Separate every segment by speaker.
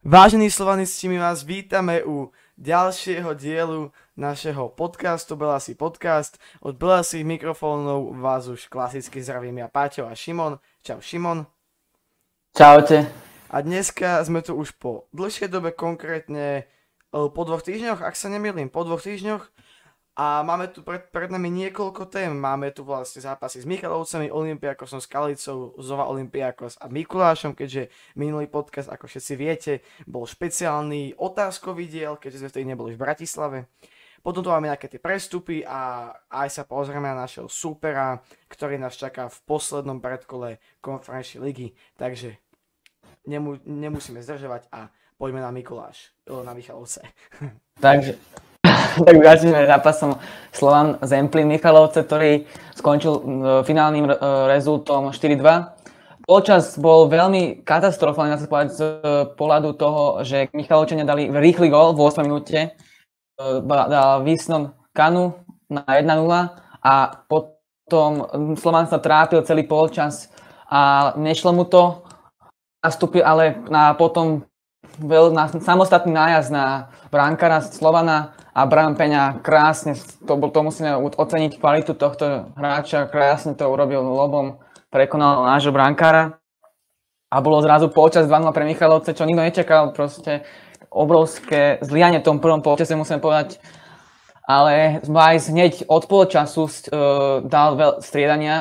Speaker 1: Vážení slovanisti, my vás vítame u ďalšieho dielu našeho podcastu Belasi Podcast. Od Belasých mikrofónov vás už klasicky zdravím ja, Páťo a Šimon. Čau Šimon.
Speaker 2: Čaute.
Speaker 1: A dneska sme tu už po dlhšej dobe, konkrétne po 2 týždňoch, ak sa nemýlim, po 2 týždňoch. A máme tu pred nami niekoľko tém. Máme tu vlastne zápasy s Michalovcami, Olympiakosom, Skalicou, Zova Olympiakos a Mikulášom, keďže minulý podcast, ako všetci viete, bol špeciálny otázkový diel, keďže sme vtedy neboli v Bratislave. Potom tu máme nejaké tie prestupy a aj sa pozrieme na našeho supera, ktorý nás čaká v poslednom predkole konferenčnej ligy. Takže nemusíme zdržovať a poďme na Michalovce.
Speaker 2: Takže tak začneme zápasom Slovan Zemplín Michalovce, ktorý skončil finálnym rezultom 4-2. Polčas bol veľmi katastrofálny, dá sa povedať, z pohľadu toho, že Michalovčania dali rýchly gól v 8 minúte. Dal Visnon Kanu na 1-0 a potom Slovan sa trápil celý polčas a nešlo mu to. Nastúpil ale potom na samostatný nájazd na brankára Slovana a Bram Peňa krásne, to musíme oceniť kvalitu tohto hráča, krásne to urobil lobom, prekonal nášho brankára a bolo zrazu polčas 2-0 pre Michalovce, čo nikto nečakal, proste obrovské zlyhanie v tom prvom polčase, musím povedať, ale Vajs hneď od polčasu dal striedania,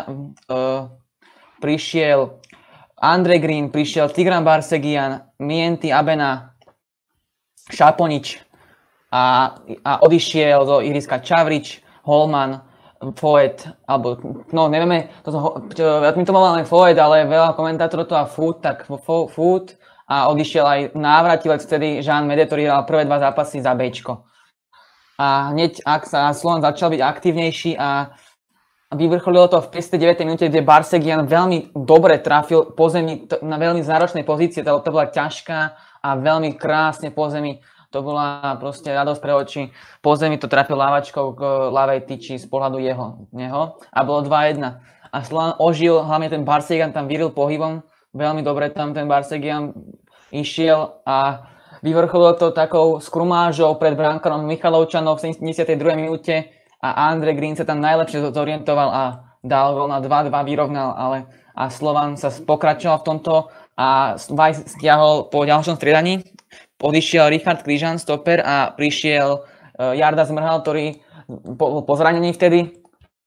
Speaker 2: prišiel Andrej Green, prišiel Tigran Barsegian, Mienty Abena, Šaponič a odišiel do ihriska Čavrič, Holman, Foyt, alebo no nevieme, my to mal len Foyt, ale veľa komentátorov to a Foot a odišiel aj návratilec vtedy Jean Mede, ktorý hral prvé 2 zápasy za Bčko. A hneď Slovan začal byť aktívnejší a vyvrcholilo to v 59. minúte, kde Barsegian veľmi dobre trafil po zemi na veľmi náročnej pozícii, to bola ťažká a veľmi krásne po zemi. To bola proste radosť pre oči. Po zemi to trafil lávačkou k ľavej tyči z pohľadu neho a bolo 2-1. A Slovan ožil, hlavne ten Barsegian tam vyril pohybom, veľmi dobre tam ten Barsegian išiel a vyvrcholilo to takou skrumážou pred bránkarom Michalovčanov v 72. minúte a Andrej Green sa tam najlepšie zorientoval a dal gól na 2-2, vyrovnal, a Slovan sa pokračoval v tomto a Vajs stiahol po ďalšom striedaní. Odišiel Richard Križan, stoper, a prišiel Jarda Zmrhal, ktorý po zranení vtedy.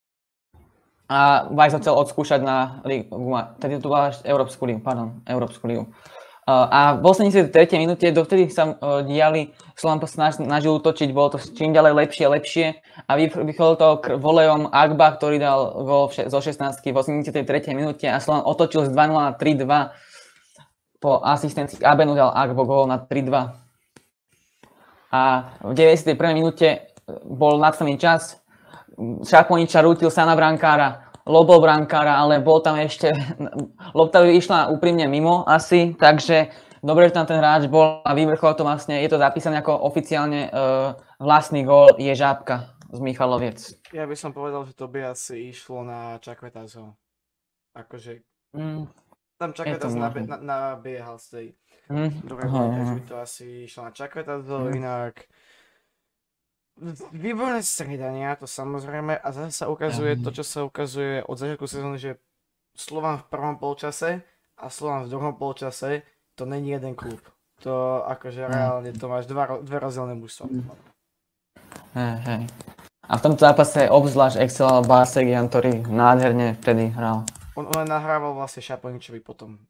Speaker 2: A Vajs ho chcel odskúšať na ligu, tedy to bola Európsku ligu. A v 83. minúte dovtedy sa diali, Slovan snažil útočiť, bolo to čím ďalej lepšie a vycholil to volejom Agba, ktorý dal gól zo 16 v 83. minúte a Slovan otočil z 2-0 na 3-2. Po asistencii Abenu dal Agbo gól na 3-2. A v 91. minúte bol nadstavený čas. Šaponiča rútil sa na brankára, lobol brankára, ale bol tam ešte, lopta by išla úprimne mimo asi, takže dobre, že tam ten hráč bol a vyvrchol to vlastne, je to zapísané ako oficiálne vlastný gól Ježábka z Michaloviec.
Speaker 1: Ja by som povedal, že to by asi išlo na Čakvetazho. Akože tam Čakvetaz nabiehal z tej druhej, takže by to asi išlo na Čakvetazho, inak výborné striedania, to samozrejme, a zase sa ukazuje to, čo sa ukazuje od začiatku sezóny, že Slovan v prvom polčase a Slovan v druhom polčase, to není jeden klub. To akože reálne, to máš dve rozdielne mužstva.
Speaker 2: Hej. A v tomto zápase obzvlášť exceloval Barsegian, ktorý nádherne vtedy hral.
Speaker 1: On nahrával vlastne Šaponičovi potom.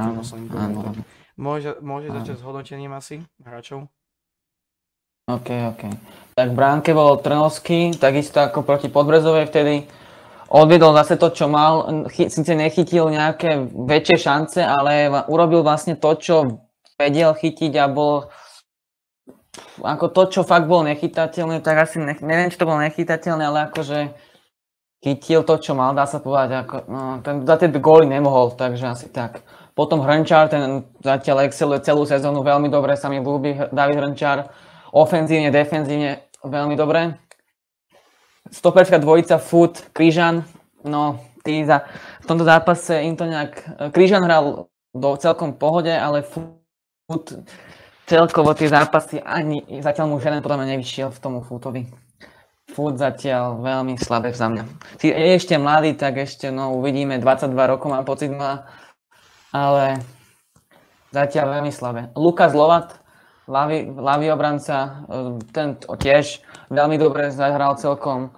Speaker 1: Môže začať s hodnotením asi hráčov?
Speaker 2: OK. Tak v bránke bol Trnovský, takisto ako proti Podbrezovej vtedy. Odviedol zase to, čo mal. Sice nechytil nejaké väčšie šance, ale urobil vlastne to, čo vedel chytiť a bol ako to, čo fakt bolo nechytateľné, tak asi neviem, či to bolo nechytateľné, ale akože chytil to, čo mal, dá sa povedať. Za tie góly nemohol, takže asi tak. Potom Hrnčár, ten zatiaľ exceluje celú sezónu, veľmi dobre sa mi ľúbi David Hrnčár. Ofenzívne, defenzívne, veľmi dobre. Stoperská dvojica Foot, Križan, no v tomto zápase im to nejak... Križan hral do celkom pohode, ale Foot celkovo tie zápasy ani zatiaľ mu žiaden podľa mňa nevyšiel v tomu Footovi. Foot zatiaľ veľmi slabé za mňa. Je ešte mladý, tak ešte uvidíme, 22 rokov mám pocit má, ale zatiaľ veľmi slabé. Lukas Lovat, ľavý obranca, ten tiež veľmi dobre zahral celkom.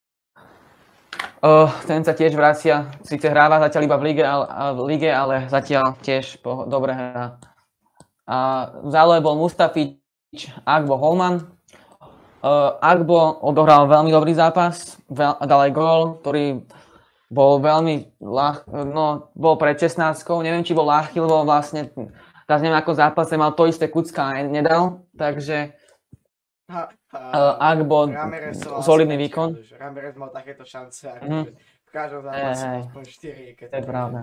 Speaker 2: Ten sa tiež vracia, síce hráva zatiaľ iba v lige, ale zatiaľ tiež dobre hrá. A v zálohe bol Mustafič, Agbo, Holman. Agbo odohral veľmi dobrý zápas, dal aj gól, ktorý bol veľmi bol pred 16-kou, neviem, či bol ľahký, lebo vlastne neviem, ako v zápase mal to isté Kucka a nedal, takže Agbo solidný výkon.
Speaker 1: Ramirez mal takéto šance, v každom zápase aspoň 4.
Speaker 2: To je pravda.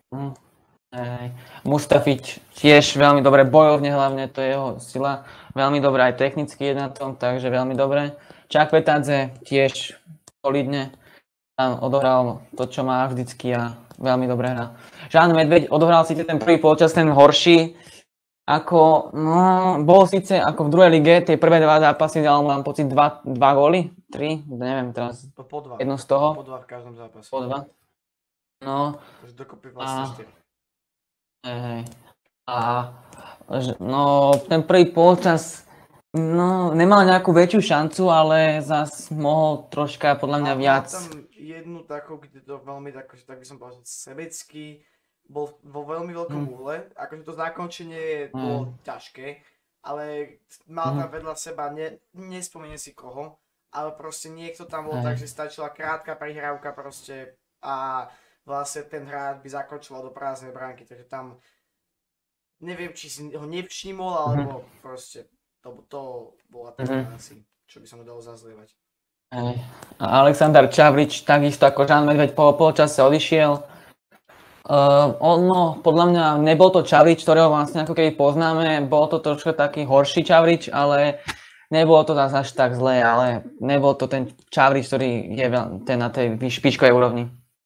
Speaker 2: Mustafič tiež veľmi dobre, bojovne hlavne, to je jeho sila. Veľmi dobre aj technicky je na tom, takže veľmi dobre. Čakvetadze tiež solidne tam odohral to, čo má vždycky a veľmi dobre hrá. Žán Medveď odohral síce ten prvý polčas, ten horší, bol síce ako v druhej lige, tie prvé dva zápasy dal, mám pocit, dva góly, 3, neviem teraz,
Speaker 1: po 2.
Speaker 2: Jedno z toho.
Speaker 1: Po 2 v každom zápase.
Speaker 2: Po 2. No.
Speaker 1: Takže dokopy vlastne 4.
Speaker 2: Ten prvý polčas nemal nejakú väčšiu šancu, ale zas mohol troška podľa mňa viac.
Speaker 1: Mal tam jednu takú, kde to veľmi tak by som povedal, sebecký, bol vo veľmi veľkom úhle, akože to zakončenie bolo ťažké, ale mal tam vedľa seba, nespomeniem si koho, ale proste niekto tam bol tak, že stačila krátka prihrávka proste a vlastne ten hráč by zakončoval do prázdnej bránky, takže tam neviem, či si ho nevšimol, alebo proste to bola tá asi, čo by som mu dalo zazlievať.
Speaker 2: Aleksandar Čavrič, takisto ako Žán Medveď po polčase odišiel. Podľa mňa nebol to Čavrič, ktorého vlastne ako keby poznáme, bol to trošku taký horší Čavrič, ale nebolo to zase až tak zlé, ale nebol to ten Čavrič, ktorý je na tej špičkovej úrovni.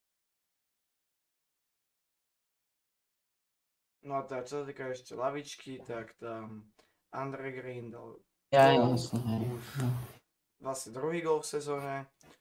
Speaker 1: No a čo sa týka ešte lavičky, tak tam Andre Green dal vlastne druhý gól v sezóne.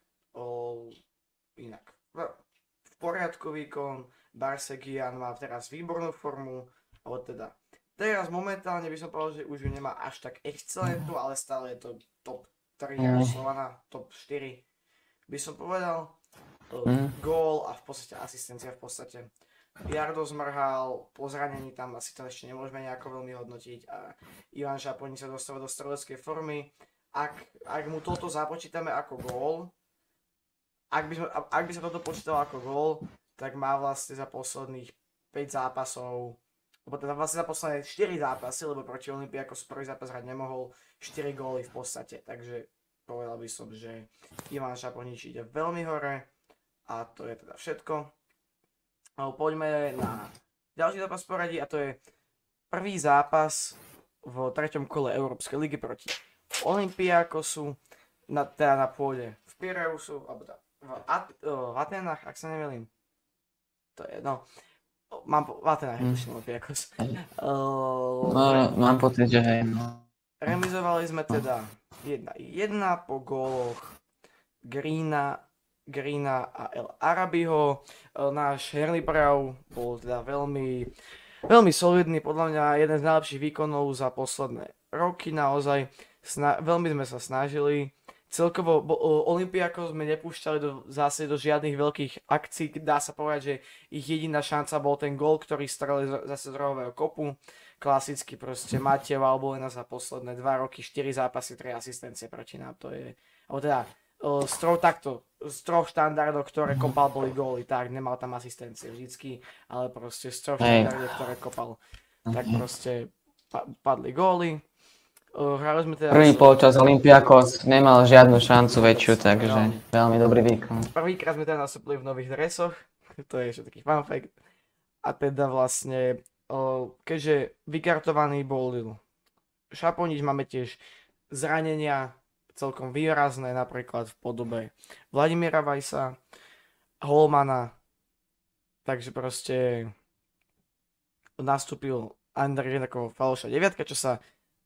Speaker 1: Inak v poriadku výkon, Barsegian má teraz výbornú formu, alebo teda teraz momentálne by som povedal, že už ju nemá až tak excelentnú, ale stále je to top 3 Slovana, top 4 by som povedal. Gól a v podstate asistencia v podstate. Jardo zmrhal, po zranení tam asi to ešte nemôžeme nejako veľmi hodnotiť a Ivan Šaponík sa dostáva do streleckej formy. Ak mu toto započítame ako gól, ak by sa toto počítalo ako gól, tak má vlastne za posledných 5 zápasov, alebo teda vlastne za posledné 4 zápasy, lebo proti Olympiakosu prvý zápas hrať nemohol, 4 góly v podstate, takže povedal by som, že Ivan Šaponík ide veľmi hore a to je teda všetko. Poďme na ďalší zápas v poradí a to je prvý zápas v 3. kole Európskej ligy proti Olympiakosu, teda na pôde v Pireusu, alebo v Atenách, ak sa nemýlim. To je, mám v Atenách, Olympiakos.
Speaker 2: Mám pocit, že hej.
Speaker 1: Remizovali sme teda 1-1 po góloch Greena a El Arabiho. Náš herný prejav bol teda veľmi, veľmi solidný, podľa mňa jeden z najlepších výkonov za posledné roky naozaj. Veľmi sme sa snažili. Celkovo Olympiakos sme nepúšťali zase do žiadnych veľkých akcií. Dá sa povedať, že ich jediná šanca bol ten gól, ktorý strelili zase z rohového kopu. Klasicky proste Matej Valbuena za posledné 2 roky, 4 zápasy, 3 asistencie proti nám. To je, alebo teda z troch štandardov, ktoré kopal, boli góly, tak nemal tam asistencie vždycky, ale proste z troch štandardov, ktoré kopal, tak proste padli góly. Hrali sme teda
Speaker 2: prvý polčas Olympiakos nemal žiadnu šancu väčšiu, takže veľmi dobrý výkon.
Speaker 1: Prvýkrát sme teda nastúpili v nových dresoch, to je ešte taký fun fact. A teda vlastne, keďže vykartovaný bol Šaponič, máme tiež zranenia celkom výrazné, napríklad v podobe Vladimíra Vajsa, Holmana, takže proste nastúpil Andrej ako falošná deviatka, čo sa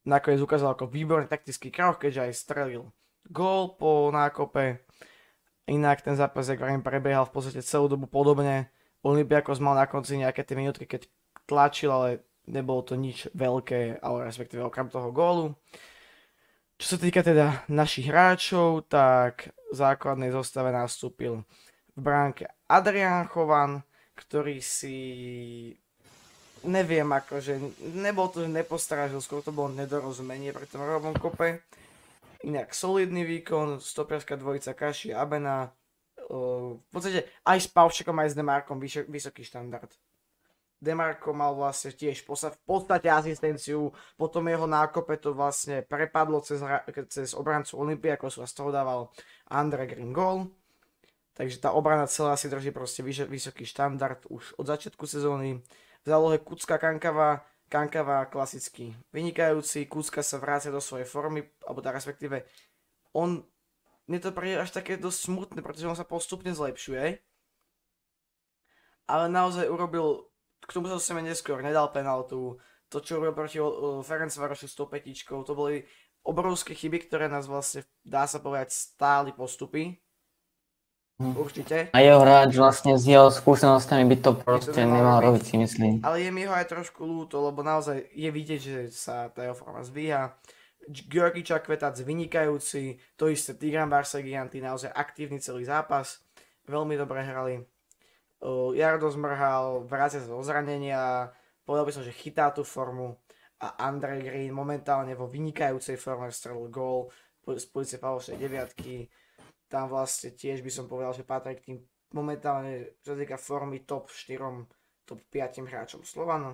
Speaker 1: nakoniec ukázal ako výborný taktický krok, keďže aj strelil gól po nákope. Inak ten zápas, jak vrajím, prebiehal v podstate celú dobu podobne. Olympiakos mal na konci nejaké tie minútky, keď tlačil, ale nebolo to nič veľké, ale respektíve okrem toho gólu. Čo sa týka teda našich hráčov, tak v základnej zostave nastúpil v bránke Adrián Chovan, ktorý si neviem, akože nebol to, že nepostrážil, skôr to bolo nedorozumenie pri tom rovnom kope. Inak solidný výkon, stoperská dvojica Kaši a Abena. V podstate aj s Pavčekom, aj s Demarkom vysoký štandard. Demarko mal vlastne tiež v podstate asistenciu, potom jeho nákope to vlastne prepadlo cez obrancu Olympiakosu a z toho dával Andre Green gól. Takže tá obrana celá si drží proste vysoký štandard už od začiatku sezóny. V zálohe Kucka Kankava klasicky vynikajúci, Kucka sa vrácia do svojej formy, alebo tá respektíve mne to príde až také dosť smutné, pretože on sa postupne zlepšuje. Ale naozaj urobil, k tomu sa dostaneme neskôr, nedal penaltu, to čo urobil proti Ferencvarošu s tou petičkou, to boli obrovské chyby, ktoré nás vlastne, dá sa povedať, stáli postupy. Určite.
Speaker 2: A jeho hráč vlastne s jeho skúsenostami by to proste nemal robiť, si myslím.
Speaker 1: Ale je mi ho aj trošku ľúto, lebo naozaj je vidieť, že sa tá jeho forma zvíha. Georgi Čakvetac vynikajúci, to isté Tigran Barsegian, tí naozaj aktívny celý zápas, veľmi dobre hrali. Jardo Zmrhal, vrácia sa zo zranenia, povedal by som, že chytá tú formu a Andrej Green momentálne vo vynikajúcej forme strelil gól z pozície falošnej deviatky. Tam vlastne tiež by som povedal, že patrí k tým momentálne, čo sa týka formy top 4, top 5 hráčom Slovanu.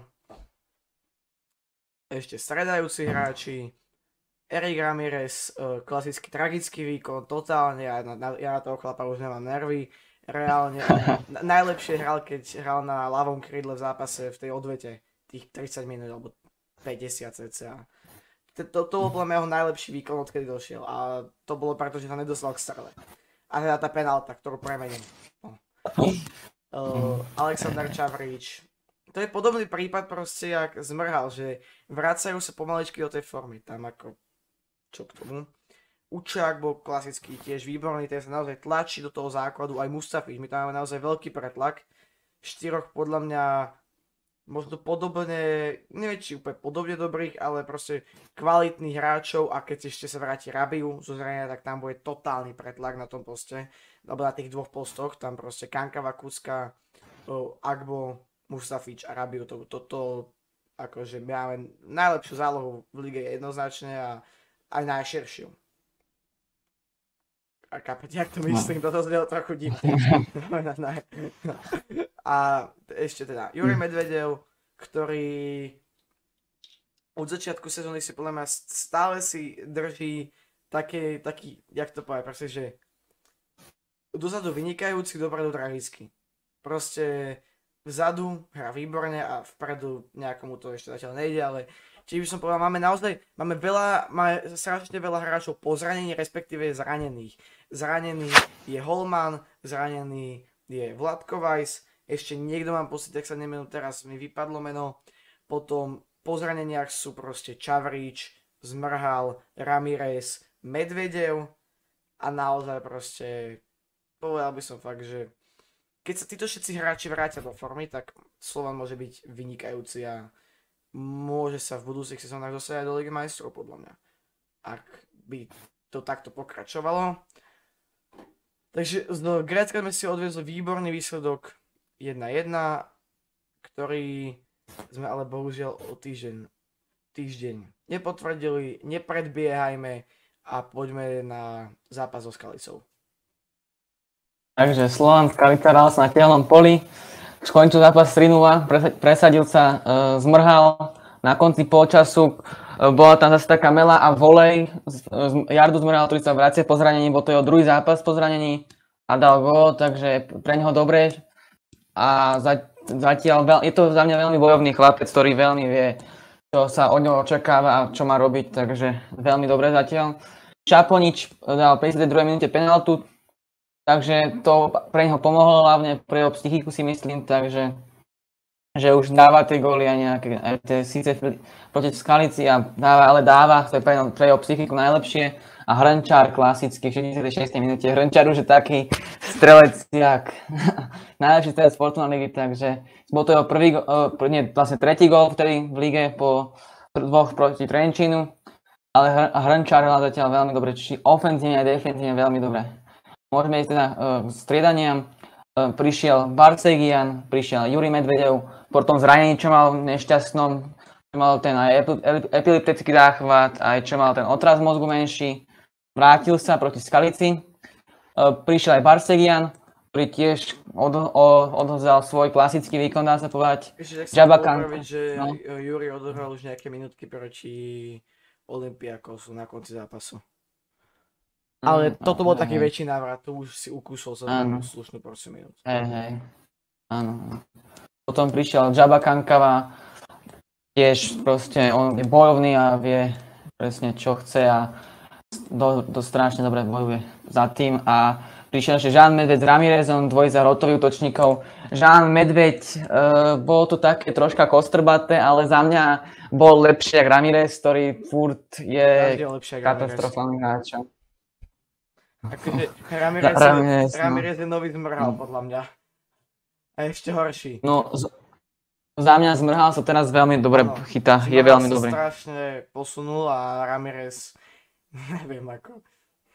Speaker 1: Ešte stredajúci hráči. Erik Ramirez, klasický tragický výkon, totálne, ja na toho chlapa už nemám nervy. Reálne, najlepšie hral, keď hral na ľavom krídle v zápase v tej odvete, tých 30 minút, alebo 50 cca. To bol podľa mňa jeho najlepší výkon, odkedy došiel. A to bolo preto, že sa nedostal k strele. A teda tá penálta, ktorú premením. Aleksandar Čavrič. To je podobný prípad proste, jak Zmrhal, že vracajú sa pomaličky do tej formy. Tam ako, čo k tomu. Učák bol klasický, tiež výborný, ten sa naozaj tlačí do toho základu. Aj Mustafič, my tam máme naozaj veľký pretlak. 4 podľa mňa možno podobne, neviem či úplne podobne dobrých, ale proste kvalitných hráčov a keď ešte sa vráti Rabiu zo zranenia, tak tam bude totálny pretlak na tom poste, alebo na tých dvoch postoch, tam proste Kankava, Kucka, Agbo, Mustafič a Rabiu, to akože my máme najlepšiu zálohu v lige jednoznačne a aj najširšiu. A kapete, jak to myslím, toto znelo trochu divne. A ešte teda Juraj Medvedev, ktorý od začiatku sezóny si podľa mňa stále si drží taký, jak to povedať, proste, že dozadu vynikajúci, dopredu tragicky. Proste vzadu hrá výborne a vpredu nejakomu to ešte zatiaľ nejde, ale čiže by som povedal, máme strašne veľa hráčov po zranení, respektíve zranených. Zranený je Holman, zranený je Vladko Vajs, ešte niekto mám pocit, ak sa nemenu, teraz mi vypadlo meno. Potom po zraneniach sú proste Čavrič, Zmrhal, Ramirez, Medvedev a naozaj proste povedal by som fakt, že keď sa títo všetci hráči vrátia do formy, tak Slovan môže byť vynikajúci a môže sa v budúcich sezónach dostať aj do Ligy majstrov, podľa mňa. Ak by to takto pokračovalo. Takže z Grécka sme si odviezli výborný výsledok 1-1, ktorý sme ale bohužiaľ o týždeň nepotvrdili, nepredbiehajme a poďme na zápas so Skalicou.
Speaker 2: Takže Slovan Skalica hral sa na tehelnom poli, skončil zápas 3-0, presadil sa Zmrhal, na konci polčasu bola tam zase taká mela a volej Jardu Zmrhal, ktorý sa vracia po zranení, bol to jeho druhý zápas po zranení a dal gól, takže pre neho dobre a zatiaľ je to za mňa veľmi bojovný chlapec, ktorý veľmi vie, čo sa od neho očakáva a čo má robiť, takže veľmi dobre zatiaľ. Šaponič dal 52. minúte penaltu, takže to pre neho pomohlo, hlavne pre jeho psychiku si myslím, takže že už dáva tie góly a nejaké, aj tie síce proti Skalici ale dáva, to je pre jeho psychiku najlepšie. A Hrnčár klasicky v 66. minúte. Hrnčár už je taký strelec, jak najlepší strelec Fortuna ligy, takže bol to jeho vlastne tretí gól vtedy v lige po 2 proti Trenčínu. Ale Hrnčár hral zatiaľ veľmi dobre, či ofenzívne a defenzívne veľmi dobre. Môžeme ísť teda k striedaniam. Prišiel Barsegian, prišiel Juri Medvedev, po tom zranení, čo mal nešťastnom, čo mal ten aj epileptický záchvat, aj čo mal ten otraz mozgu menší. Vrátil sa proti Skalici. Prišiel aj Barsegian, ktorý tiež odovzdal svoj klasický výkon, dá sa povedať.
Speaker 1: Ešte tak sa popraviť, že Juri odohral už nejaké minútky proti Olympiakosu na konci zápasu. Ale toto bol taký väčší návrat, to už si ukúsol za slušnú prosím minút.
Speaker 2: Hej, áno. Potom prišiel Jaba Kankava, tiež proste on je bojovný a vie presne čo chce a strašne dobre bojuje za tým. A prišiel ešte Jean Medveď s Ramirezom, dvojica rotových útočníkov. Jean Medveď, bolo to také troška kostrbaté, ale za mňa bol lepší ako Ramirez, ktorý furt je katastrofálnym hráčom.
Speaker 1: Akože Ramirez je nový zmrhal, podľa mňa. A ešte horší.
Speaker 2: No, za mňa zmrhal sa teraz veľmi dobre chytá, je veľmi dobrý.
Speaker 1: Strašne posunul a Ramirez, neviem ako.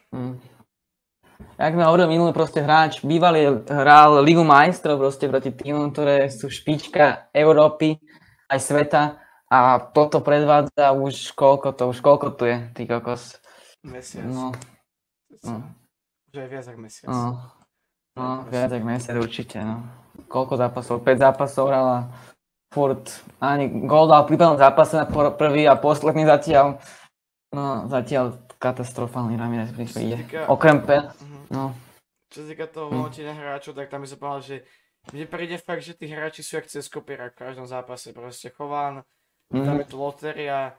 Speaker 2: Jak sme hovorili minulý proste hráč, bývalý hral Ligu majstrov proste proti týmom, ktoré sú špička Európy, aj sveta. A toto predvádza už koľko tu je, ty kokos.
Speaker 1: Mesiac.
Speaker 2: No.
Speaker 1: Že je viac ako mesiac.
Speaker 2: Viac ako mesiac určite, no. Koľko zápasov? 5 zápasov hral a furt ani gól dal v prípadnom zápase na prvý a posledný zatiaľ. No, zatiaľ katastrofálny Ramirez príde. Okrem no.
Speaker 1: Čo sa týka toho hodnotenia hráčov, tak tam by som povedal, že mne príde fakt, že tí hráči sú jak cez kopíra v každom zápase. Proste Chován, tam je tu lotéria,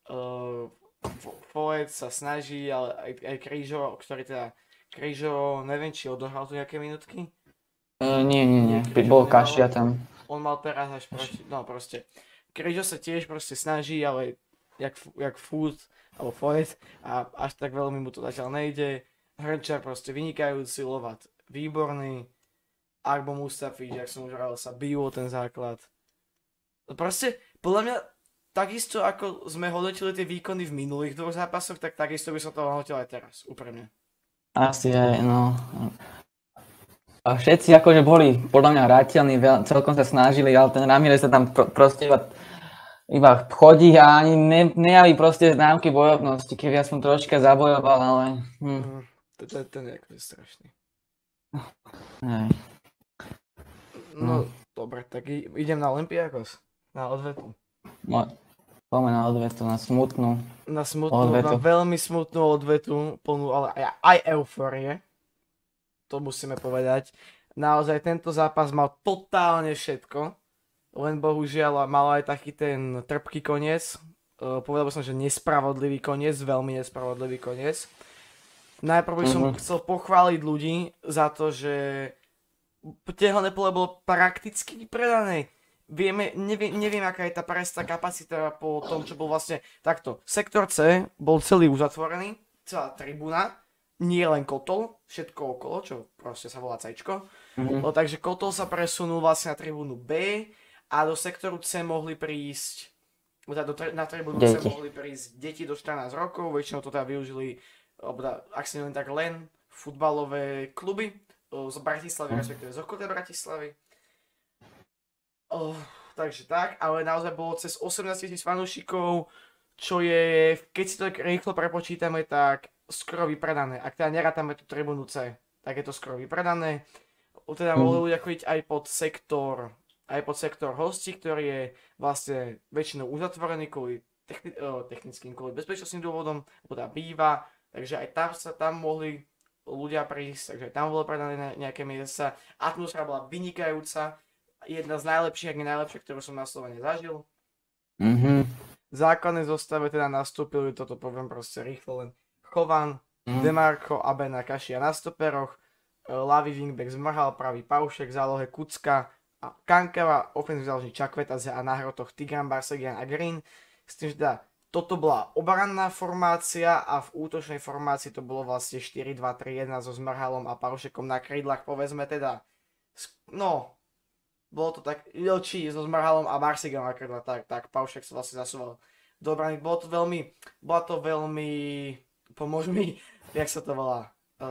Speaker 1: Foec sa snaží, ale aj Krížo, ktorý teda Krížo, neviem, či odohral tu nejaké minútky?
Speaker 2: Nie, bol Kašia tam.
Speaker 1: On mal teraz až proti, no proste. Krížo sa tiež proste snaží, ale jak Food, alebo Foec, a až tak veľmi mu to zatiaľ nejde. Hrnčar proste vynikajúci, Lovat výborný, Arbo Mustafič, jak som už hral, sa bijú ten základ. Proste, podľa mňa, takisto ako sme hodnotili tie výkony v minulých dvoch zápasoch, tak takisto by som to hodnotil aj teraz, úprimne.
Speaker 2: Asi aj, no. A všetci akože boli podľa mňa hrateľní, celkom sa snažili, ale ten Ramirez sa tam proste iba chodí a ani nejaví proste známky bojovnosti, keby ja som troška zabojoval, ale...
Speaker 1: Ten je akože strašný. No, dobre, tak idem na Olympiakos, na odvetu.
Speaker 2: Poďme na odvetu, na smutnú odvetu.
Speaker 1: Na veľmi smutnú odvetu, plnú ale aj eufórie. To musíme povedať. Naozaj tento zápas mal totálne všetko, len bohužiaľ mal aj taký ten trpký koniec. Povedal by som, že nespravodlivý koniec, veľmi nespravodlivý koniec. Najprv by som chcel pochváliť ľudí za to, že tehlené pole bolo prakticky vypredané. Neviem, aká je tá presná kapacita po tom, čo bol vlastne takto. Sektor C bol celý uzatvorený, celá tribúna, nie len kotol, všetko okolo, čo proste sa volá C-čko. Takže kotol sa presunul vlastne na tribúnu B a do sektoru C mohli prísť, na tribúnu C mohli prísť deti do 14 rokov, väčšinou to teda využili, ak si neviem, tak len futbalové kluby z Bratislavy, respektíve z okolia Bratislavy. Takže tak, ale naozaj bolo cez 18 000 fanúšikov, čo je, keď si to rýchlo prepočítame, tak skoro vypredané. Ak teda nerátame tú tribúnu C, tak je to skoro vypredané. Teda mohli ľudia chodiť aj pod sektor hostí, ktorý je vlastne väčšinou uzatvorený kvôli technickým, kvôli bezpečnostným dôvodom, alebo teda býva, takže aj tam mohli ľudia prísť, takže tam bolo predané nejaké miesta. Atmosféra bola vynikajúca. Jedna z najlepších, ak nie najlepšia, ktorú som na Slovene zažil. V základnej zostave teda nastúpili, toto poviem proste rýchlo, len Chovan, Demarko, Abena, Kašia na stoperoch, ľavý wingback Zmrhal, pravý Paušek, v zálohe Kucka, a Kankava, ofenzívny záložník Čakvetaze a na hrotoch Tigran, Barsegian a Green. S tým, že teda toto bola obranná formácia a v útočnej formácii to bolo vlastne 4-2-3-1 so Zmrhalom a Parušekom na krídlach, povedzme teda. No, bolo to tak, či so Zmrhalom a Barsegianom na krídlach, tak Parušek sa vlastne zasúval do obrany. Bola to veľmi, pomôž mi, jak sa to volá?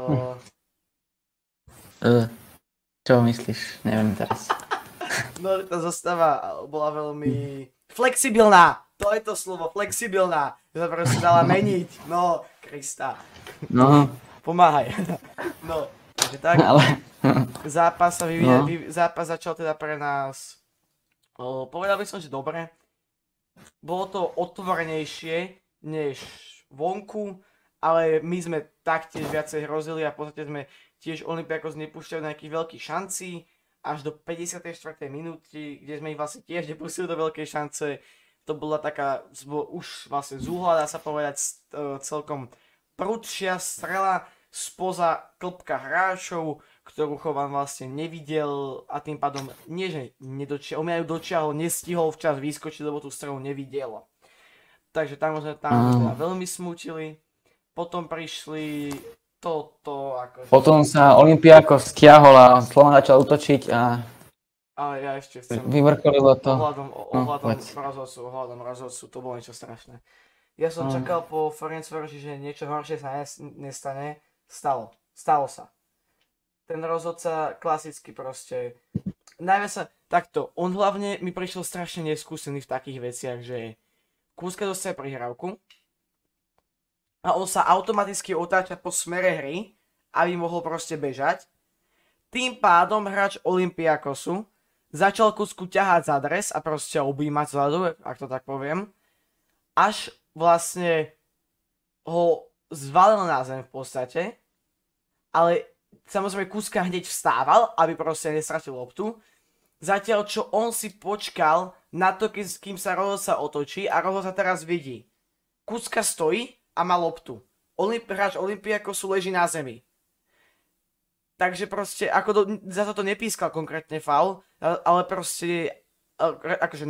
Speaker 2: Čo myslíš? Neviem teraz.
Speaker 1: No, tá zostava bola veľmi flexibilná. To je to slovo, flexibilná. Že sa proste dala meniť. No, Krista.
Speaker 2: No.
Speaker 1: Pomáhaj. No, takže tak.
Speaker 2: Ale...
Speaker 1: Zápas sa vyvíja, zápas začal teda pre nás, povedal by som, že dobre. Bolo to otvorenejšie než vonku, ale my sme taktiež viacej hrozili a v podstate sme tiež Olympiakos nepúšťali nejakých veľkých šancí až do 54. minúty, kde sme ich vlastne tiež nepustili do veľkej šance. To bola taká už vlastne z uhla, dá sa povedať, celkom prudšia strela spoza klbka hráčov, ktorú Chovan vlastne nevidel a tým pádom nie, že nedočiahol, on ju dočiahol, nestihol včas vyskočiť, lebo tú strelu nevidel. Takže tam sme teda veľmi smútili. Potom prišli
Speaker 2: Potom sa Olympiakos stiahol a Slovan začal útočiť a
Speaker 1: ale ja ešte chcem
Speaker 2: vyvrcholilo to.
Speaker 1: Ohľadom rozhodcu, to bolo niečo strašné. Ja som čakal po Ferencvároši, že niečo horšie sa nestane. Stalo sa. Ten rozhodca klasicky proste, najviac sa, takto, on hlavne mi prišiel strašne neskúsený v takých veciach, že Kúska dostane prihrávku a on sa automaticky otáča po smere hry, aby mohol proste bežať. Tým pádom hráč Olympiakosu začal Kúsku ťahať za dres a proste objímať zadu, ak to tak poviem, až vlastne ho zvalil na zem v podstate, ale samozrejme Kúska hneď vstával, aby proste nestratil loptu, zatiaľ čo on si počkal na to, kým sa rozhodca otočí a rozhodca teraz vidí. Kúska stojí a má loptu. Hráč Olympiakosu leží na zemi. Takže proste, za toto nepískal konkrétne faul, ale proste, akože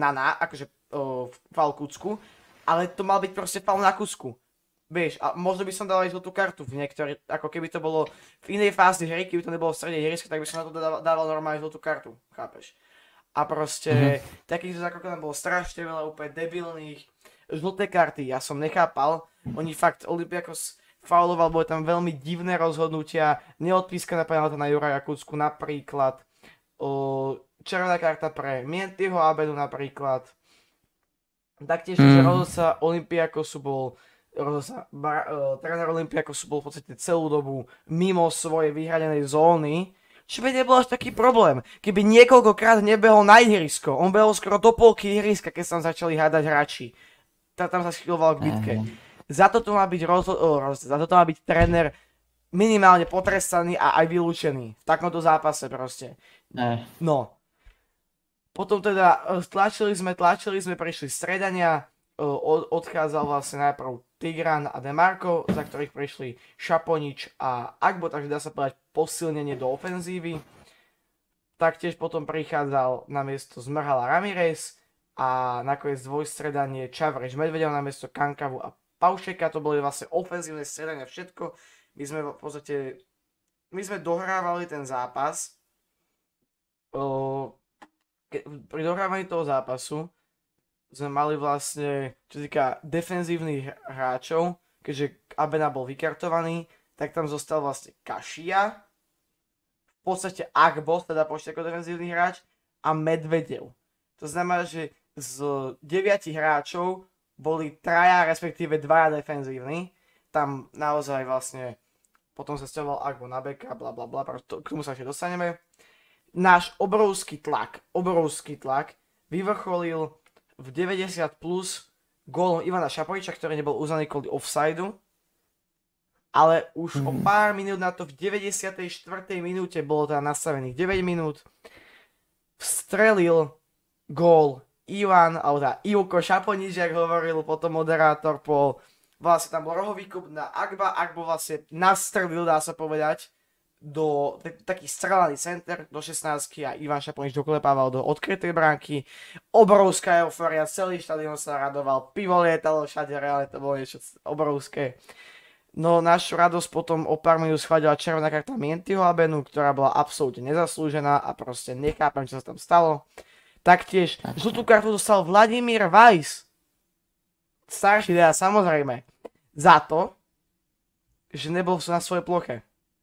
Speaker 1: faul Kucku, ale to mal byť proste faul na Kúsku. Vieš, a možno by som dal aj žltú kartu v niektoré, ako keby to bolo v inej fázi hry, keby to nebolo v strede ihriska, tak by som na to dával normálne žltú kartu, chápeš? A proste, takýchto zákrokov tam bolo strašne veľa úplne debilných. Žlté karty, ja som nechápal, oni fakt, Olympiakos fauloval, boli tam veľmi divné rozhodnutia, neodpískaná penálta na Juraja Kucku napríklad, červená karta pre Mientiho Abenu napríklad, taktiež, že rozhodca Olympiakosu bol, tréner Olympiakosu bol v podstate celú dobu mimo svojej vyhranenej zóny, čo by nebol až taký problém, keby niekoľkokrát nebehol na ihrisko, on behol skoro do polky ihriska, keď sa tam začali hádať hráči. Tam sa schyloval k bitke. Za toto má byť tréner minimálne potrestaný a aj vylúčený v takomto zápase proste. No. Potom teda tlačili sme, prišli stredania, odchádzal vlastne najprv Tigran a Demarko, za ktorých prišli Šaponič a Agbo, takže dá sa povedať posilnenie do ofenzívy. Taktiež potom prichádzal na miesto Zmrhala Ramirez a nakoniec dvojstredanie Čavrič Medvedev na miesto Kankavu a Paušeka, to boli vlastne ofenzívne stredania všetko. My sme v podstate, dohrávali ten zápas. Pri dohrávaní toho zápasu sme mali vlastne, čo sa týka defenzívnych hráčov, keďže Abena bol vykartovaný, tak tam zostal vlastne Kašia, v podstate Agbo, teda počte ako defenzívny hráč, a Medvedev. To znamená, že z 9 hráčov boli 3, respektíve 2 defenzívni. Tam naozaj vlastne, potom sa sťahoval Agbo na beka, blablabla, k tomu sa ešte dostaneme. Náš obrovský tlak vyvrcholil v 90 plus gólom Ivana Šaporiča, ktorý nebol uznaný kvôli offsideu. Ale už o pár minút na to, v 94. minúte, bolo teda nastavených 9 minút, vstrelil gól Ivko Šaponič, jak hovoril potom moderátor, vlastne tam bol rohový kúp na Agba, Agbo vlastne nastrelil, dá sa povedať, taký strelaný center do 16 a Ivan Šaponič doklepával do odkrytej bránky. Obrovská eufória, celý štadión sa radoval, pivo lietalo všade, reálne to bolo niečo obrovské. No našu radosť potom o pár minút schválila červená karta Mientyho Abenu, ktorá bola absolútne nezaslúžená a proste nechápem, čo sa tam stalo. Taktiež žltú kartu dostal Vladimír Weiss, starší teda samozrejme, za to, že nebol na svojej ploche.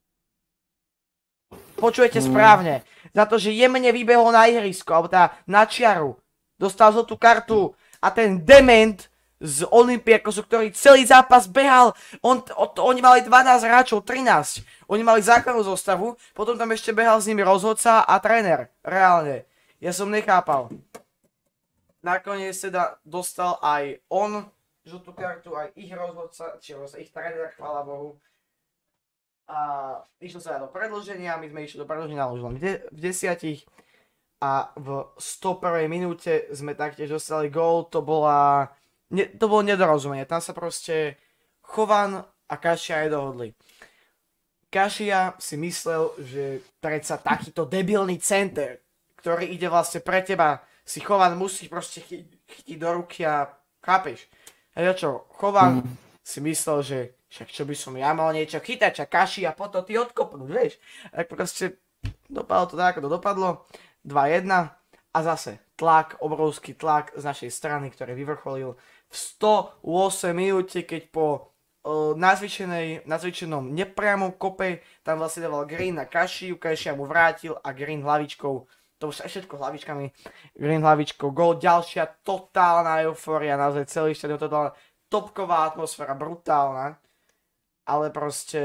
Speaker 1: Počujete správne. Za to, že jemne vybehol na ihrisko, alebo teda na čiaru. Dostal žltú kartu a ten dement z Olympiakosu, ktorý celý zápas behal. Oni mali 12 hráčov, 13. Oni mali základnú zostavu, potom tam ešte behal s nimi rozhodca a tréner. Reálne. Ja som nechápal. Nakoniec teda dostal aj on žltú kartu, aj ich rozhodca, či ich tréner, chvála Bohu. A išlo sa do predĺženia, my sme išli do predĺženia už len v 10 a v 101. minúte sme taktiež dostali gól, to bolo nedorozumenie, tam sa proste Chovan a Kašia aj dohodli. Kašia si myslel, že predsa takýto debilný center, ktorý ide vlastne pre teba, si Chovan musí proste chytiť do ruky a chápeš. A čo, Chovan si myslel, že však čo by som ja mal niečo chytať, čak Kaši a potom ty odkopnúť, vieš. Tak proste dopadlo to tak, ako to dopadlo. 2-1 a zase tlak, obrovský tlak z našej strany, ktorý vyvrcholil v 108 minúte, keď po nazvičenom nepriamom kope tam vlastne dával Green na Kašiu, Kašia mu vrátil a Green hlavičkou, to už všetko hlavičkami, Green hlavičkou, gól, ďalšia totálna eufória, naozaj celý štadión, totálna topková atmosféra, brutálna. Ale proste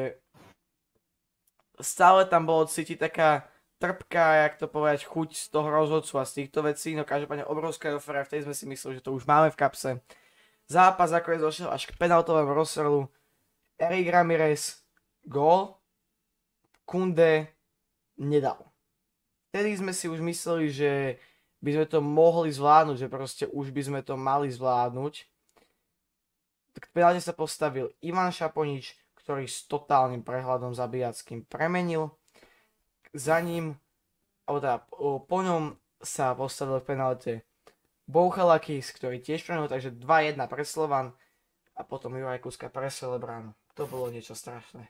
Speaker 1: stále tam bolo cítiť taká trpká, jak to povedať, chuť z toho rozhodcu a z týchto vecí, no každopádne obrovská eufória, vtedy sme si mysleli, že to už máme v kapse. Zápas nakoniec došiel až k penaltovému rozstrelu. Erik Ramirez gól, Kunde nedal. Vtedy sme si už mysleli, že by sme to mohli zvládnuť, že proste už by sme to mali zvládnuť. K penálte sa postavil Ivan Šaponič, ktorý s totálnym prehľadom zabíjackým premenil. Za ním, po ňom sa postavil v penálte Bouchalakis, ktorý tiež premenil, takže 2-1 pre Slovan a potom Juraj Kuska pre Celebránu. To bolo niečo strašné.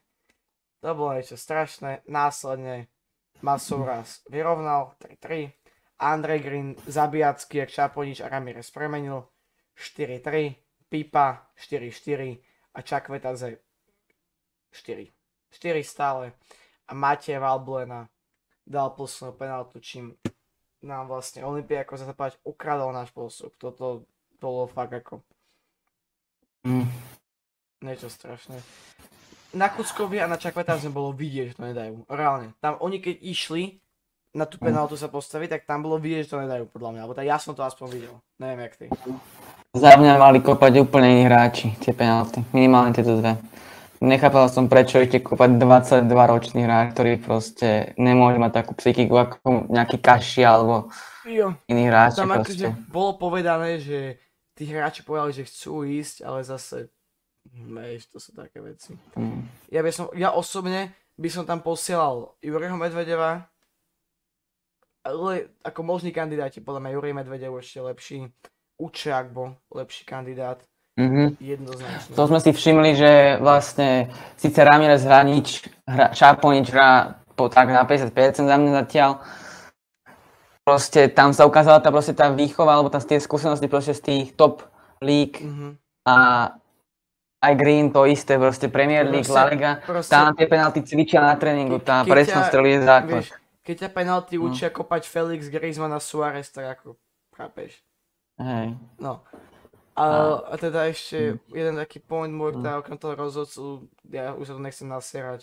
Speaker 1: Následne Masouras vyrovnal 3-3. Andrej Green zabíjacký, jak Šaponič a Ramirez premenil 4-3. Pipa 4-4 a Čakvetaze 4. 4 stále a Matej Valbuena dal poslednú penáltu, čím nám vlastne Olympiakos ukradol náš postup. Toto bolo fakt ako niečo strašné. Na Kuckovi a na Čakvetaze bolo vidieť, že to nedajú. Reálne. Tam oni keď išli na tú penáltu sa postaviť, tak tam bolo vidieť, že to nedajú podľa mňa. Lebo tak ja som to aspoň videl. Neviem jak ty.
Speaker 2: Za mňa mali kopať úplne iní hráči, tie penalty. Minimálne tieto dve. Nechápal som, prečo ešte kopať 22-ročný hráč, ktorý proste nemôže mať takú psychiku ako nejaký Kaši alebo iní hráči.
Speaker 1: Tam akože bolo povedané, že tí hráči povedali, že chcú ísť, ale zase, vieš, to sú také veci. Ja osobne by som tam posielal Juriho Medvedeva, ale ako možný kandidáti, podľa mňa Jurij Medvedev ešte lepší. Učák bol lepší kandidát, jednoznačne.
Speaker 2: To sme si všimli, že vlastne síce Ramirez hrá nič, Šaponič hrá tak na 50% za mňa zatiaľ. Proste tam sa ukázala tá výchova, alebo tie skúsenosti proste z tých top líg a aj Green to isté, proste Premier League, La Liga, tam tie penalty cvičia na tréningu, tá presná strelí je základ.
Speaker 1: Keď ťa penalty učia kopať Felix, Griezmann a Suárez, tak ako, chápeš?
Speaker 2: Hej.
Speaker 1: No. A teda ešte jeden taký point môj, teda okrem toho rozhodcu, ja už sa to nechcem nasierať.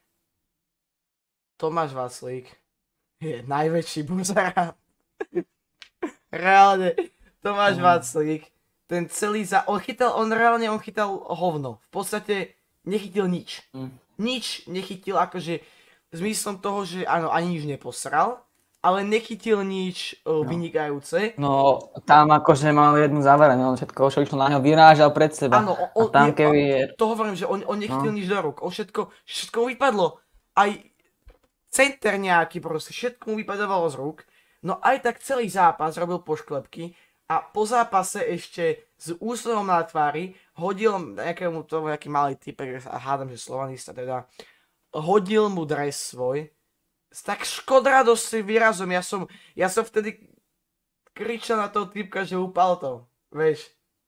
Speaker 1: Tomáš Vaclík je najväčší buzerát. Reálne, Tomáš Vaclík, ten celý on chytal hovno. V podstate nechytil nič. Nič nechytil, akože zmyslom toho, že áno, ani nič neposral, ale nechytil nič vynikajúce.
Speaker 2: No, tam akože mal jednu záverenú, on všetko išlo na ňo, vyrážal pred seba.
Speaker 1: Áno, to hovorím, že on nechytil nič do rúk, všetko vypadlo. aj center nejaký proste, všetko mu vypadávalo z rúk, no aj tak celý zápas robil pošklepky a po zápase ešte s úsmevom na tvári hodil nejakému tomu, nejaký malý typek, a hádam, že slovanista teda, hodil mu dres svoj, s tak škodradostným výrazom, ja som vtedy kričal na toho typka, že upal to, vieš.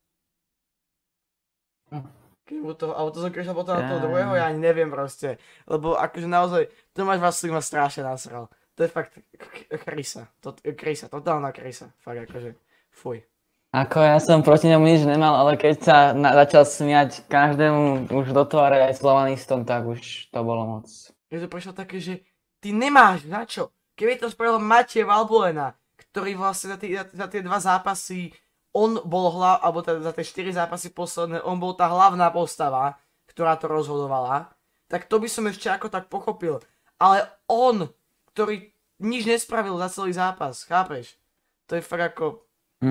Speaker 1: Alebo to som kričal potom na toho druhého, ja ani neviem proste. Lebo akože naozaj, Tomáš Vaslík ma strašne nasral. To je fakt krysa. Totálna krysa. Fakt akože, fuj.
Speaker 2: Ako ja som proti nemu nič nemal, ale keď sa začal smiať každému už do tváre aj slovanistom, tak už to bolo moc.
Speaker 1: Je to prišlo také, že ty nemáš, na čo? Keby to spravil Matej Valbuena, ktorý vlastne za tie 2 zápasy on bol alebo za tie 4 zápasy posledné, on bol tá hlavná postava, ktorá to rozhodovala, tak to by som ešte ako tak pochopil. Ale on, ktorý nič nespravil za celý zápas, chápeš? To je fakt ako...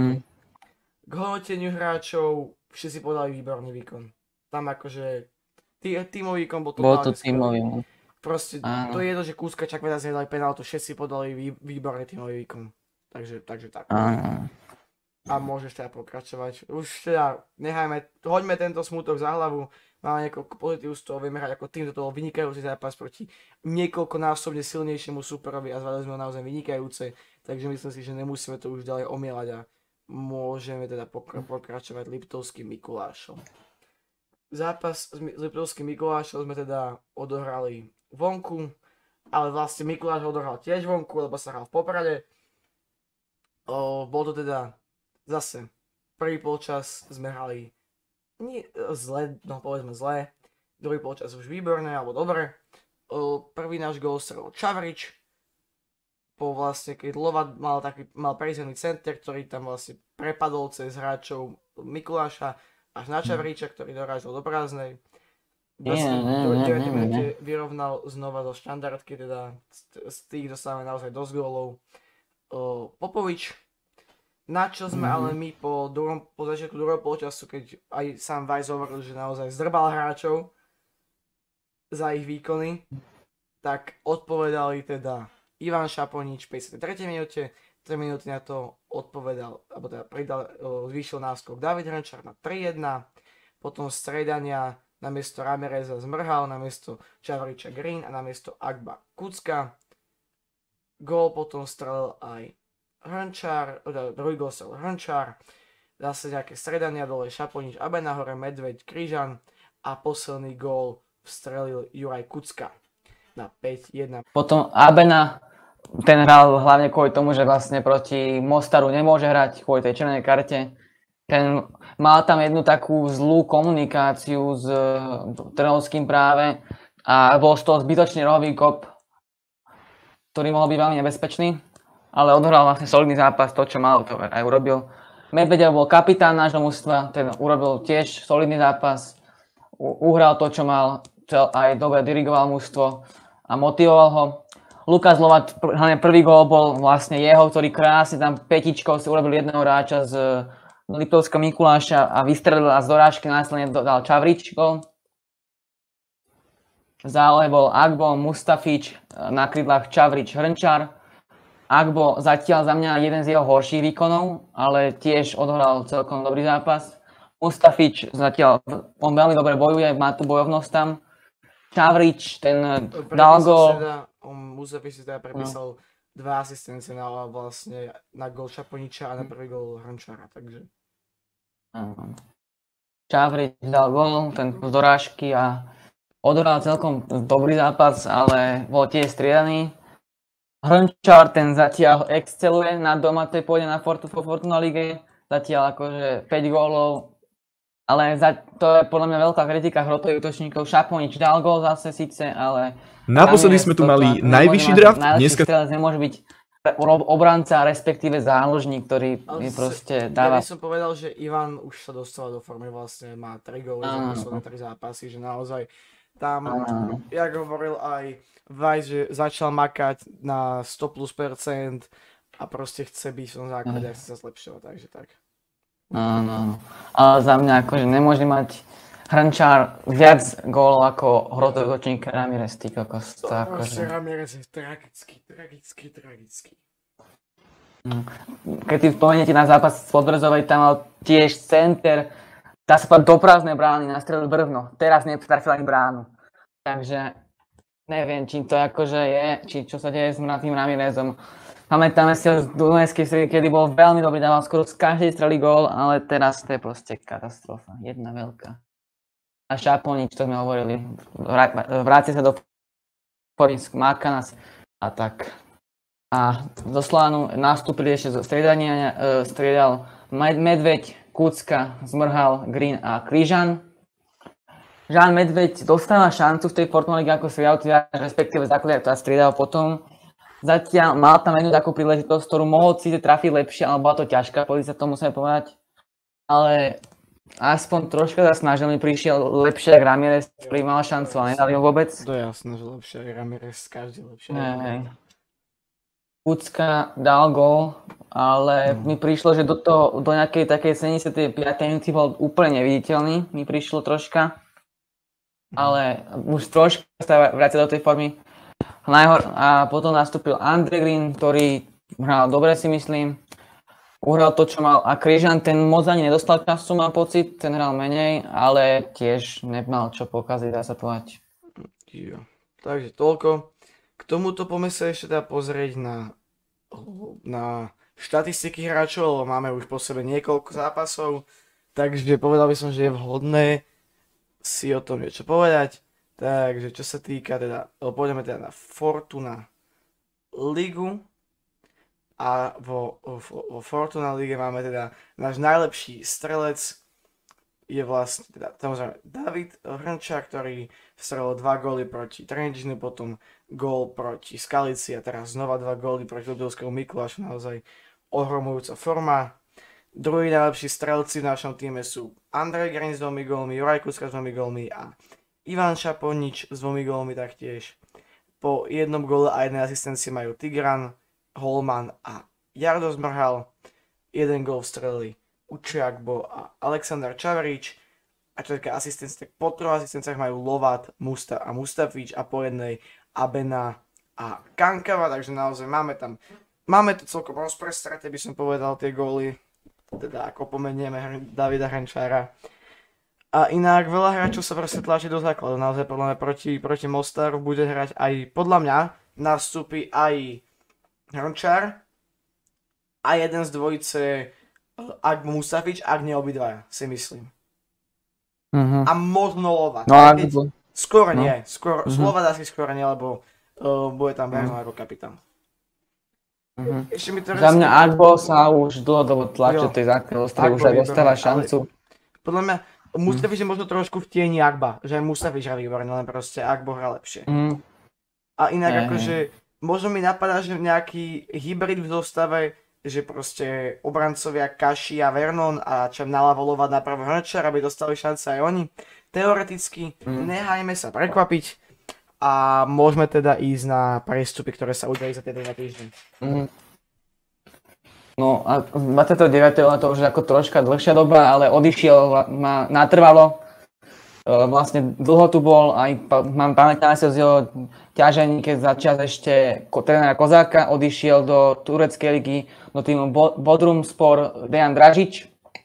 Speaker 1: K hodnoteniu hráčov všetci podali výborný výkon. Tam akože... Tímový výkon bol totálne...
Speaker 2: Bol to tímový.
Speaker 1: Proste to je to, že Kúska čak vedľa zjedali penáltu, všetci podali výborný tímový výkon. Takže tak. A môžeš teda pokračovať. Už teda hoďme tento smútok za hlavu. Máme niekoľko pozitív z toho, vieme hrať ako tým, to bol vynikajúci zápas proti niekoľkonásobne silnejšiemu superovi a zvládli sme ho naozaj vynikajúce. Takže myslím si, že nemusíme to už ďalej omielať a môžeme teda pokračovať Liptovským Mikulášom. Zápas s Liptovským Mikulášom sme teda odohrali vonku, ale vlastne Mikuláš odohral tiež vonku, lebo sa hral v Poprade. Bol to teda zase prvý polčas sme hrali nie zle, no povedzme zle, druhý polčas už výborné alebo dobre. Prvý náš gól strelil Čavrič, po vlastne keď Lova mal prezidený center, ktorý tam vlastne prepadol cez hráčov Mikuláša až na Čavriča, ktorý dorážal do prázdnej. Do 9 minúte vyrovnal znova zo štandardky, teda z tých dostávame naozaj dosť gólov Popovič. Na čo sme ale my po začiatku druhého polčasu, keď aj sám Weiss hovoril, že naozaj zdrbal hráčov za ich výkony, tak odpovedali teda Ivan Šaponič v 53. minúte, 3 minúty na to odpovedal, alebo teda zvýšil náskok David Hrnčar na 3-1, potom striedania namiesto Ramireza Zmrhal, namiesto Čavriča Green a namiesto Agba Kucka. Gól potom strelil aj Hrnčar, druhý gól strelil Hrnčar, zase nejaké stredania dole Šaponič, Abena hore, Medveď, Kryžan a posledný gól vstrelil Juraj Kucka na 5-1.
Speaker 2: Potom Abena, ten hral hlavne kvôli tomu, že vlastne proti Mostaru nemôže hrať kvôli tej červenej karte. Ten mal tam jednu takú zlú komunikáciu s Trnovským práve a bol z toho zbytočný rohový kop, ktorý mohol byť veľmi nebezpečný, ale odohral vlastne solidný zápas, to čo mal, to aj urobil. Medvedev bol kapitán nášho mužstva, ten urobil tiež solidný zápas, uhral to čo mal, aj dobre dirigoval mužstvo a motivoval ho. Lukáš Lovat, hlavne prvý gól bol vlastne jeho, ktorý krásne tam petičkou si urobil jedného hráča z Liptovského Mikuláša a vystrelil a z dorážky následne dal Čavrič gól. V zálohe bol Agbo, Mustafič, na krídlach Čavrič, Hrnčar. Agbo zatiaľ za mňa jeden z jeho horších výkonov, ale tiež odohral celkom dobrý zápas. Mustafič zatiaľ, on veľmi dobre bojuje, má tú bojovnosť tam. Čavrič, ten dal gól.
Speaker 1: Mustafič si teda prepísal 2 asistencie vlastne na gól Šaponiča a na prvý gól Hrnčara, takže...
Speaker 2: Čavrič dal gól, ten z dorážky a odohral celkom dobrý zápas, ale bol tiež striedaný. Hrnčar, ten zatiaľ exceluje na domácej pôde na Fortuna Lige, zatiaľ akože 5 gólov, ale to je podľa mňa veľká kritika hrotových útočníkov. Šaponič dal gól zase síce, ale...
Speaker 3: Naposledy sme tu mali najvyšší draft,
Speaker 2: dneska... Nemôže byť obranca, respektíve záložník, ktorý proste dáva...
Speaker 1: Ja by som povedal, že Ivan už sa dostal do formy, vlastne má 3 góly za posledné 3 zápasy, že naozaj tam, jak hovoril aj Weiss, že začal makať na 100+% a proste chce byť v tom základe a chce sa zlepšovať, takže tak.
Speaker 2: Áno, ale za mňa akože nemôže mať Hrnčár viac gólov ako hrototočník Ramirez, ty kokos.
Speaker 1: Proste Ramirez je tragický.
Speaker 2: Keď si spomeniete na zápas s Podbrezovej, tam mal tiež center, dá sa povedať do prázdnej brány, nastrelil brvno. Teraz netrafil ani bránu. Takže neviem, či to akože je, či čo sa deje s tým Ramirezom. Pamätáme si z Dunajskej série, kedy bol veľmi dobrý, dával skoro z každej strely gól, ale teraz to je proste katastrofa. Jedna veľká. A Šaponič, to sme hovorili, vráti sa do Porinsk, Makanas a tak. A do Slovanu nastúpili ešte zo striedania, striedal Medveď, Kucka, Zmrhal, Green a Kryžan. Žán Medveď dostáva šancu v tej Fortuna Lige ako striedal, respektíve základ to striedal potom. Zatiaľ mal tam jednu takú príležitosť, ktorú mohol síce trafiť lepšie, ale bola to ťažká pozícia, to musíme povedať. Ale aspoň troška sa snažil, mi prišiel lepšie ako Ramirez, ktorý mal šancu, ale nedali ho vôbec.
Speaker 1: To je jasné, že lepšie ako Ramirez, každý lepšie.
Speaker 2: Kucka dal gól, ale mi prišlo, že do nejakej takej 75. minúty bol úplne neviditeľný, mi prišlo troška. Ale už troška sa vrátil do tej formy. A potom nastúpil Andre Green, ktorý hral dobre, si myslím. Uhral to, čo mal. A Kryžan, ten moc ani nedostal času, mám pocit. Ten hral menej, ale tiež nemal čo pokaziť, dá sa povedať.
Speaker 1: Jo. Takže toľko. K tomuto poďme sa ešte teda pozrieť na štatistiky hráčov, lebo máme už po sebe niekoľko zápasov. Takže povedal by som, že je vhodné si o tom niečo povedať. Takže čo sa týka teda, pôjdeme teda na Fortuna Ligu a vo Fortuna Lige máme teda náš najlepší strelec je vlastne teda samozrejme David Hrnčár, ktorý strelil 2 góly proti Trenčínu, potom gól proti Skalici a teraz znova 2 góly proti Ľudovskému Mikulášu, naozaj ohromujúca forma. Druhí najlepší strelci v našom týme sú Andrej Green s 2 gólmi, Juraj Kucka s 2 gólmi a Ivan Šaponič s 2 gólmi taktiež. Po jednom góle a jednej asistencii majú Tigran, Holman a Jardo Zmrhal. 1 gól vstrelili Učiakbo a Aleksandar Čavrič. A čo týka asistencií, tak po 3 asistenciách majú Lovat, Musta a Mustafič a po jednej Abena a Kankava. Takže naozaj máme to celkom rozprestreté, by som povedal, tie góly. Teda ako pomenieme Davida Hrnčára. A inak veľa hráčov sa proste tlačí do základu. Naozaj podľa mňa proti Mostaru bude hrať aj, podľa mňa, nastúpi aj Hrnčár a jeden z dvojice, ak Mustafič, ak nie obidvaja, si myslím. A možno Lovat.
Speaker 2: No,
Speaker 1: skôr nie. Lovat asi skôr nie, lebo bude tam Berno ako kapitán. Ešte mi
Speaker 2: Za mňa Agbo sa už dlhodobo tlačí tej základnej, už aj dostáva šancu.
Speaker 1: Podľa mňa Mustafič je možno trošku v tieni Agba, že aj Mustafič hrá výborne, len proste Agbo hrá lepšie. A inak akože, možno mi napadá, že nejaký hybrid v zostave, že proste obrancovia Kaši a Vernon a čo naľavo Lovat napravo Hrnčár, aby dostali šance aj oni. Teoreticky, nehajme sa prekvapiť a môžeme teda ísť na prestupy, ktoré sa udiali za tie 2 týždne.
Speaker 2: No a 29. to už ako troška dlhšia doba, ale odišiel natrvalo. Vlastne dlho tu bol, aj pamätám sa z jeho ťažení, keď začal ešte trénera Kozáka, odišiel do tureckej ligy, do týmu Bodrumspor Dejan Dražič.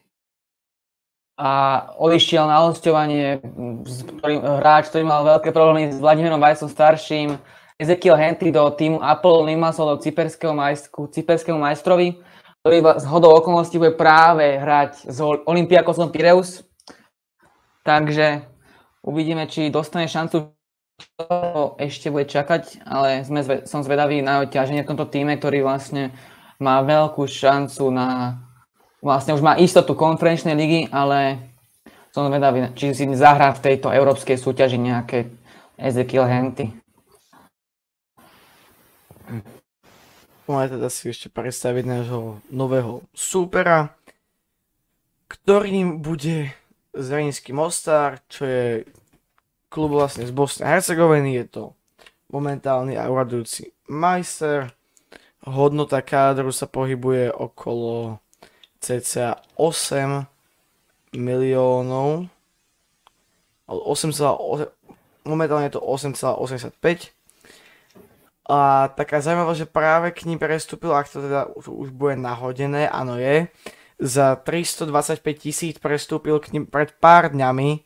Speaker 2: A odišiel na hosťovanie hráč, ktorý mal veľké problémy s Vladimírom Vajsom starším, Ezekiel Henty do týmu Apollo Limassol, do cyperskému majstrovi, ktorý z hodou okolností bude práve hrať s Olympiakosom Pireus. Takže uvidíme, či dostane šancu, ešte bude čakať, ale som zvedavý na jeho ťaženie v tomto týme, ktorý vlastne má veľkú šancu na... Vlastne už má istotu konferenčnej ligy, ale som zvedavý, či si zahrá v tejto európskej súťaži nejaké Ezekiel Henty.
Speaker 1: Môžeme teda si ešte predstaviť nášho nového súpera, ktorým bude Zrenský Mostar, čo je klub vlastne z Bosny a Hercegoviny. Je to momentálny a uradujúci majster. Hodnota kádru sa pohybuje okolo cca 8 miliónov Momentálne je to 8,85. A taká zaujímavá, že práve k ním prestúpil, ak to teda už bude nahodené, áno je, za 325 000 prestúpil k ním pred pár dňami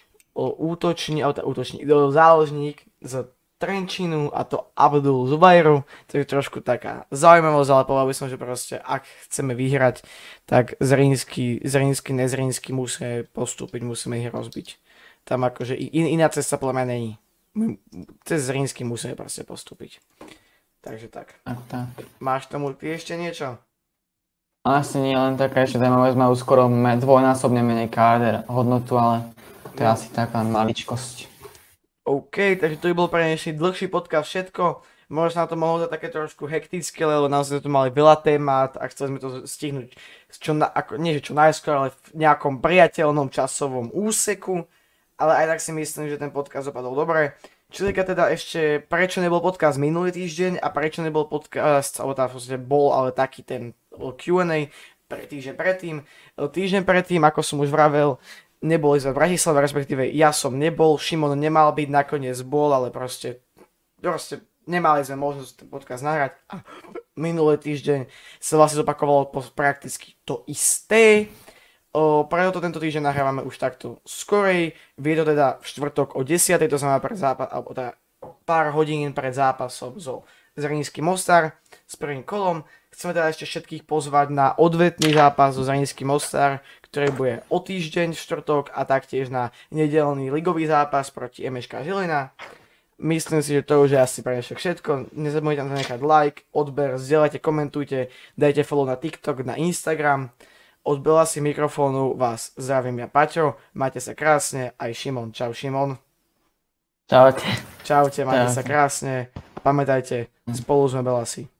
Speaker 1: záložník z Trenčínu, a to Abdul Zubajru. To je trošku taká zaujímavosť, ale povedal by som, že proste ak chceme vyhrať, tak Zrinský, Nezrinský musíme postúpiť, musíme ich rozbiť. Tam akože iná cesta podľa mňa není. Cez Zrinský musíme proste postúpiť. Takže tak.
Speaker 2: Tak.
Speaker 1: Máš tomu ty ešte niečo?
Speaker 2: Asi nie, len taká ešte zaujímavosť, majú skoro dvojnásobne menej káder hodnotu, ale to je asi taká maličkosť.
Speaker 1: OK, takže to by bol pre dnešný dlhší podcast všetko. Možno sa na to mohlo dať také trošku hektické, lebo naozaj tu mali veľa témat a chceli sme to stihnúť nie čo najskôr, ale v nejakom priateľnom časovom úseku. Ale aj tak si myslím, že ten podcast dopadol dobre. Čo sa týka teda ešte, prečo nebol podcast minulý týždeň a prečo nebol podcast, alebo tá bol, ale taký ten Q&A týždeň predtým, ako som už vravel, neboli sme v Bratislave, respektíve ja som nebol, Šimon nemal byť, nakoniec bol, ale proste nemali sme možnosť ten podcast nahrať. A minulý týždeň sa vlastne zopakovalo prakticky to isté. Preto tento týždeň nahrávame už takto skorej. Je to teda v štvrtok o 10:00, to znamená alebo teda pár hodín pred zápasom so Zrinským Mostar s prvým kolom. Chceme teda ešte všetkých pozvať na odvetný zápas so Zrinským Mostar, ktorý bude o týždeň v štvrtok, a taktiež na nedeľný ligový zápas proti MŠK Žilina. Myslím si, že to už je asi pre všetko. Nezabudnite tam zanechať like, odber, zdieľajte, komentujte, dajte follow na TikTok, na Instagram. Od Belasi mikrofónu vás zdravím ja, Paťo. Majte sa krásne, aj Šimon. Čau, Šimon.
Speaker 2: Čaute.
Speaker 1: Čaute, majte sa krásne. A pamätajte, spolu sme Belasi.